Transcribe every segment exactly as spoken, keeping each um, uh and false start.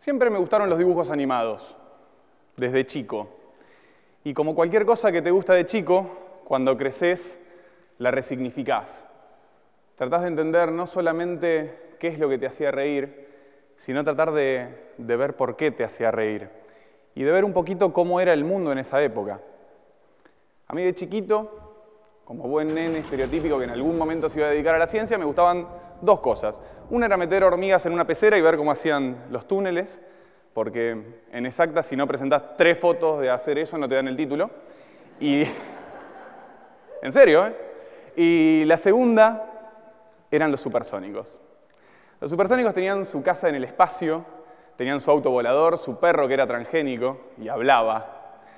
Siempre me gustaron los dibujos animados, desde chico. Y como cualquier cosa que te gusta de chico, cuando creces, la resignificás. Tratás de entender no solamente qué es lo que te hacía reír, sino tratar de, de ver por qué te hacía reír. Y de ver un poquito cómo era el mundo en esa época. A mí de chiquito, como buen nene estereotípico que en algún momento se iba a dedicar a la ciencia, me gustaban dos cosas. Una era meter hormigas en una pecera y ver cómo hacían los túneles, porque en exacta, si no presentás tres fotos de hacer eso, no te dan el título. Y... en serio, ¿eh? Y la segunda eran los supersónicos. Los supersónicos tenían su casa en el espacio, tenían su auto volador, su perro que era transgénico y hablaba.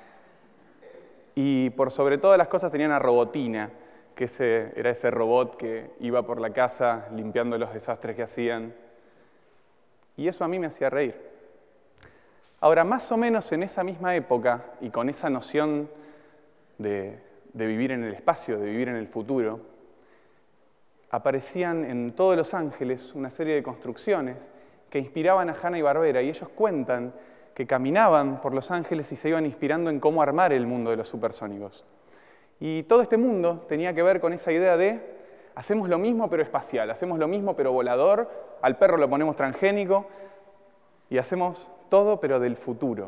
Y por sobre todas las cosas tenían a Robotina, que ese, era ese robot que iba por la casa limpiando los desastres que hacían. Y eso a mí me hacía reír. Ahora, más o menos en esa misma época, y con esa noción de, de vivir en el espacio, de vivir en el futuro, aparecían en todos Los Ángeles una serie de construcciones que inspiraban a Hanna-Barbera, y ellos cuentan que caminaban por Los Ángeles y se iban inspirando en cómo armar el mundo de los supersónicos. Y todo este mundo tenía que ver con esa idea de hacemos lo mismo pero espacial, hacemos lo mismo pero volador, al perro lo ponemos transgénico y hacemos todo pero del futuro.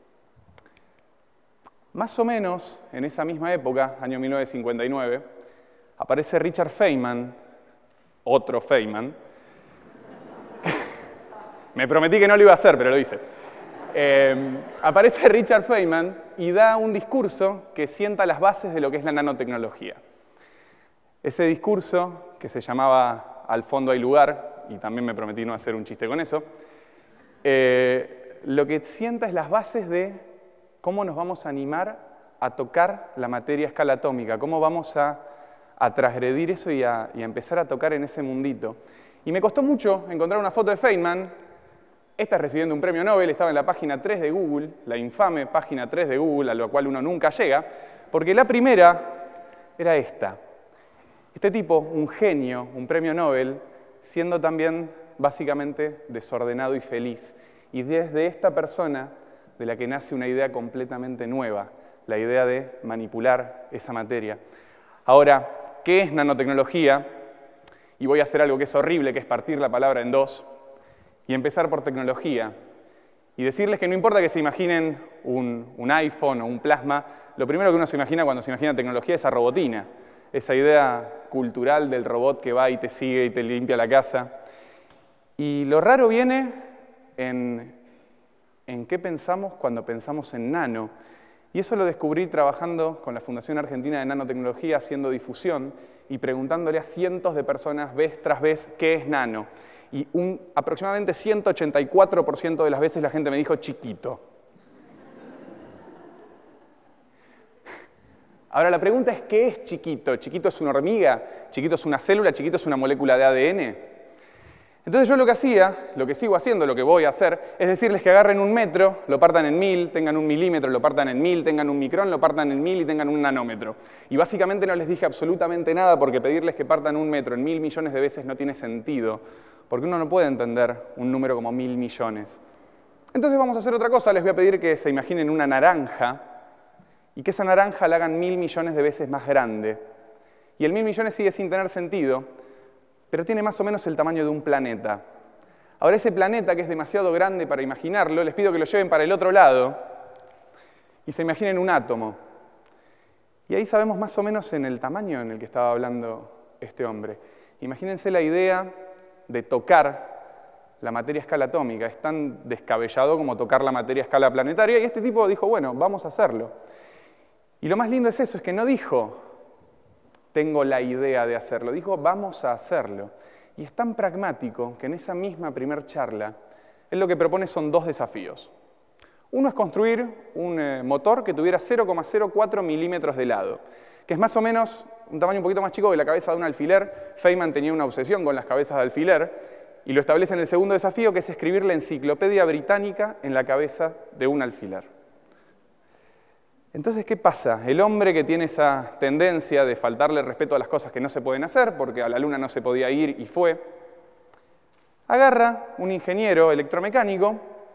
Más o menos en esa misma época, año mil novecientos cincuenta y nueve, aparece Richard Feynman, otro Feynman. Me prometí que no lo iba a hacer, pero lo hice. Eh, aparece Richard Feynman y da un discurso que sienta las bases de lo que es la nanotecnología. Ese discurso, que se llamaba Al fondo hay lugar, y también me prometí no hacer un chiste con eso, eh, lo que sienta es las bases de cómo nos vamos a animar a tocar la materia a escala atómica, cómo vamos a, a transgredir eso y a, y a empezar a tocar en ese mundito. Y me costó mucho encontrar una foto de Feynman. Esta es recibiendo un premio Nobel, estaba en la página tres de Google, la infame página tres de Google, a la cual uno nunca llega, porque la primera era esta. Este tipo, un genio, un premio Nobel, siendo también básicamente desordenado y feliz. Y desde esta persona de la que nace una idea completamente nueva, la idea de manipular esa materia. Ahora, ¿qué es nanotecnología? Y voy a hacer algo que es horrible, que es partir la palabra en dos. Y empezar por tecnología. Y decirles que no importa que se imaginen un, un iPhone o un plasma, lo primero que uno se imagina cuando se imagina tecnología es a Robotina. Esa idea cultural del robot que va y te sigue y te limpia la casa. Y lo raro viene en, en qué pensamos cuando pensamos en nano. Y eso lo descubrí trabajando con la Fundación Argentina de Nanotecnología, haciendo difusión y preguntándole a cientos de personas vez tras vez qué es nano. Y un, aproximadamente ciento ochenta y cuatro por ciento de las veces la gente me dijo chiquito. Ahora la pregunta es, ¿qué es chiquito? ¿Chiquito es una hormiga? ¿Chiquito es una célula? ¿Chiquito es una molécula de A D N? Entonces yo lo que hacía, lo que sigo haciendo, lo que voy a hacer, es decirles que agarren un metro, lo partan en mil, tengan un milímetro, lo partan en mil, tengan un micrón, lo partan en mil y tengan un nanómetro. Y básicamente no les dije absolutamente nada porque pedirles que partan un metro en mil millones de veces no tiene sentido. Porque uno no puede entender un número como mil millones. Entonces vamos a hacer otra cosa, les voy a pedir que se imaginen una naranja y que esa naranja la hagan mil millones de veces más grande. Y el mil millones sigue sin tener sentido, pero tiene más o menos el tamaño de un planeta. Ahora ese planeta, que es demasiado grande para imaginarlo, les pido que lo lleven para el otro lado y se imaginen un átomo. Y ahí sabemos más o menos en el tamaño en el que estaba hablando este hombre. Imagínense la idea de tocar la materia a escala atómica. Es tan descabellado como tocar la materia a escala planetaria, y este tipo dijo, bueno, vamos a hacerlo. Y lo más lindo es eso, es que no dijo, tengo la idea de hacerlo, dijo, vamos a hacerlo. Y es tan pragmático que en esa misma primer charla, él lo que propone son dos desafíos. Uno es construir un eh, motor que tuviera cero coma cero cuatro milímetros de lado, que es más o menos un tamaño un poquito más chico que la cabeza de un alfiler. Feynman tenía una obsesión con las cabezas de alfiler, y lo establece en el segundo desafío, que es escribir la enciclopedia británica en la cabeza de un alfiler. Entonces, ¿qué pasa? El hombre que tiene esa tendencia de faltarle respeto a las cosas que no se pueden hacer, porque a la luna no se podía ir y fue, agarra un ingeniero electromecánico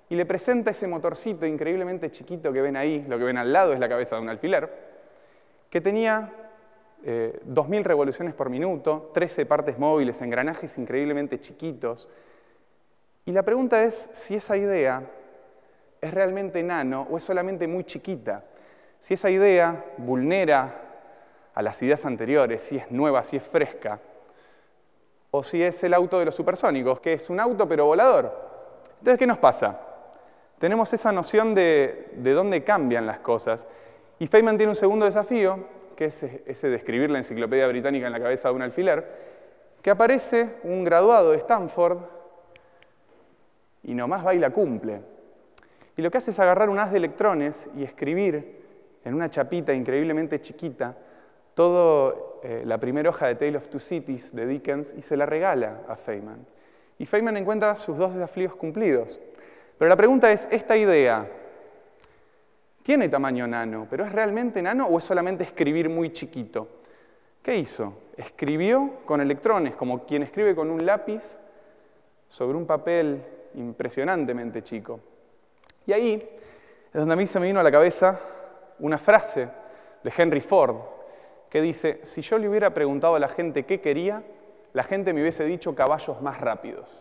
y le presenta ese motorcito increíblemente chiquito que ven ahí, lo que ven al lado es la cabeza de un alfiler, que tenía eh, dos mil revoluciones por minuto, trece partes móviles, engranajes increíblemente chiquitos. Y la pregunta es si esa idea es realmente nano o es solamente muy chiquita. Si esa idea vulnera a las ideas anteriores, si es nueva, si es fresca, o si es el auto de los supersónicos, que es un auto pero volador. Entonces, ¿qué nos pasa? Tenemos esa noción de, de dónde cambian las cosas. Y Feynman tiene un segundo desafío, que es ese de escribir la enciclopedia británica en la cabeza de un alfiler, que aparece un graduado de Stanford y nomás va y la cumple. Y lo que hace es agarrar un haz de electrones y escribir en una chapita increíblemente chiquita toda eh, la primera hoja de Tale of Two Cities de Dickens y se la regala a Feynman. Y Feynman encuentra sus dos desafíos cumplidos. Pero la pregunta es, ¿esta idea tiene tamaño nano, pero es realmente nano o es solamente escribir muy chiquito? ¿Qué hizo? Escribió con electrones, como quien escribe con un lápiz sobre un papel impresionantemente chico. Y ahí es donde a mí se me vino a la cabeza una frase de Henry Ford que dice, si yo le hubiera preguntado a la gente qué quería, la gente me hubiese dicho caballos más rápidos.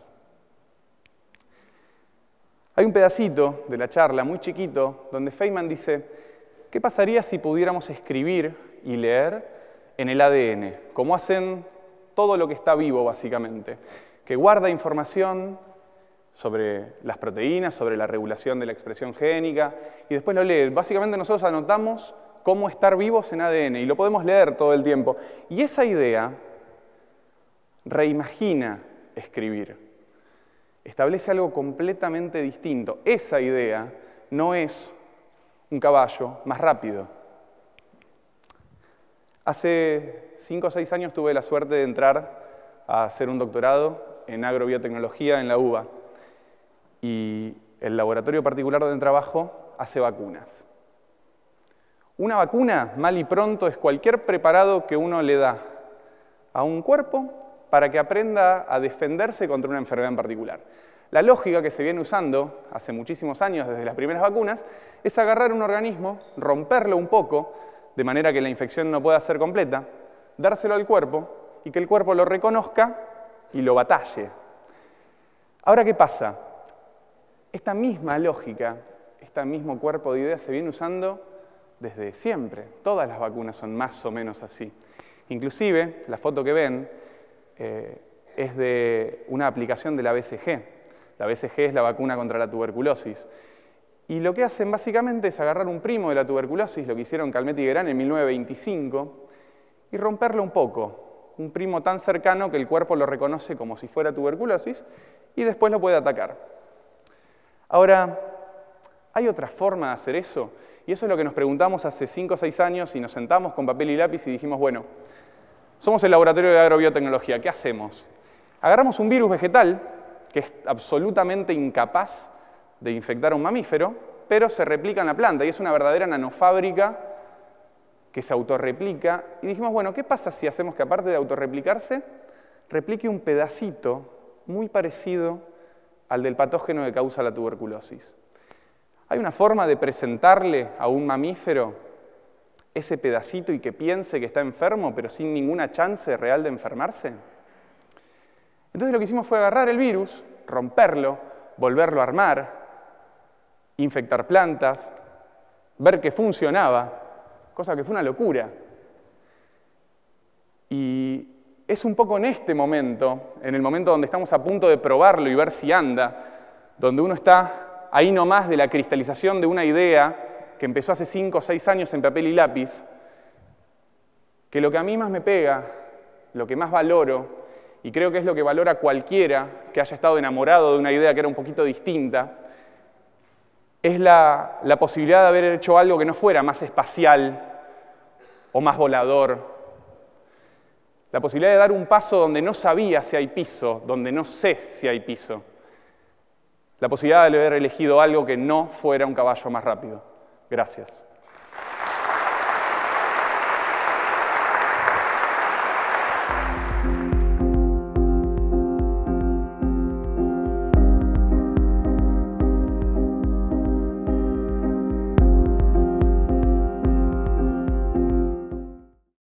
Hay un pedacito de la charla muy chiquito donde Feynman dice, ¿qué pasaría si pudiéramos escribir y leer en el A D N? Como hacen todo lo que está vivo, básicamente, que guarda información sobre las proteínas, sobre la regulación de la expresión génica, y después lo lee. Básicamente nosotros anotamos cómo estar vivos en A D N, y lo podemos leer todo el tiempo. Y esa idea reimagina escribir. Establece algo completamente distinto. Esa idea no es un caballo más rápido. Hace cinco o seis años tuve la suerte de entrar a hacer un doctorado en agrobiotecnología en la U B A. Y el laboratorio particular donde trabajo hace vacunas. Una vacuna, mal y pronto, es cualquier preparado que uno le da a un cuerpo para que aprenda a defenderse contra una enfermedad en particular. La lógica que se viene usando hace muchísimos años, desde las primeras vacunas, es agarrar un organismo, romperlo un poco, de manera que la infección no pueda ser completa, dárselo al cuerpo y que el cuerpo lo reconozca y lo batalle. Ahora, ¿qué pasa? Esta misma lógica, este mismo cuerpo de ideas se viene usando desde siempre. Todas las vacunas son más o menos así. Inclusive, la foto que ven eh, es de una aplicación de la B C G. La B C G es la vacuna contra la tuberculosis. Y lo que hacen básicamente es agarrar un primo de la tuberculosis, lo que hicieron Calmette y Guerin en mil novecientos veinticinco, y romperlo un poco. Un primo tan cercano que el cuerpo lo reconoce como si fuera tuberculosis y después lo puede atacar. Ahora, ¿hay otra forma de hacer eso? Y eso es lo que nos preguntamos hace cinco o seis años y nos sentamos con papel y lápiz y dijimos, bueno, somos el laboratorio de agrobiotecnología, ¿qué hacemos? Agarramos un virus vegetal que es absolutamente incapaz de infectar a un mamífero, pero se replica en la planta y es una verdadera nanofábrica que se autorreplica. Y dijimos, bueno, ¿qué pasa si hacemos que aparte de autorreplicarse, replique un pedacito muy parecido al del patógeno que causa la tuberculosis? ¿Hay una forma de presentarle a un mamífero ese pedacito y que piense que está enfermo, pero sin ninguna chance real de enfermarse? Entonces lo que hicimos fue agarrar el virus, romperlo, volverlo a armar, infectar plantas, ver que funcionaba, cosa que fue una locura. Y es un poco en este momento, en el momento donde estamos a punto de probarlo y ver si anda, donde uno está ahí nomás de la cristalización de una idea que empezó hace cinco o seis años en papel y lápiz, que lo que a mí más me pega, lo que más valoro, y creo que es lo que valora cualquiera que haya estado enamorado de una idea que era un poquito distinta, es la, la posibilidad de haber hecho algo que no fuera más espacial o más volador. La posibilidad de dar un paso donde no sabía si hay piso, donde no sé si hay piso. La posibilidad de haber elegido algo que no fuera un caballo más rápido. Gracias.